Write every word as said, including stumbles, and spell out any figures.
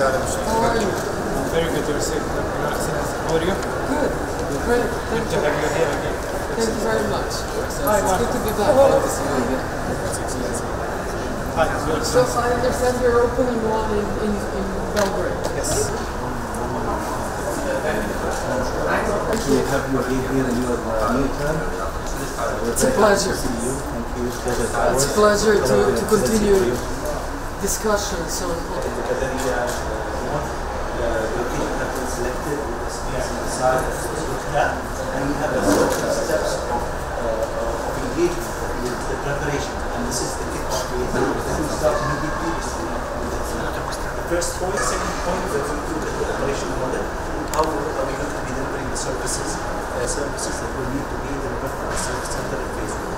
مساعدة بالشكل. How are you? Very good to receive. How are you? Good. Great. Thank Good to you. have you here again. Thank you very much. Hi, It's good to be back. Hello. Good to see you again. Hi, good. So I understand you're opening one in, in, in Belgrade. Yes. We have you here in your uh, new term. It's a pleasure. To see you. Thank you. Pleasure. It's a pleasure to, to continue discussions on الأكاديمية the people have been selected with the skills inside of that, and we have a certain steps of, uh, of engagement with the preparation, and this is the kickoff phase. We start immediately with the first point. Second point, we do the operation model. How are we going to be delivering the services, uh, services that will need to be delivered from the service center in phase one?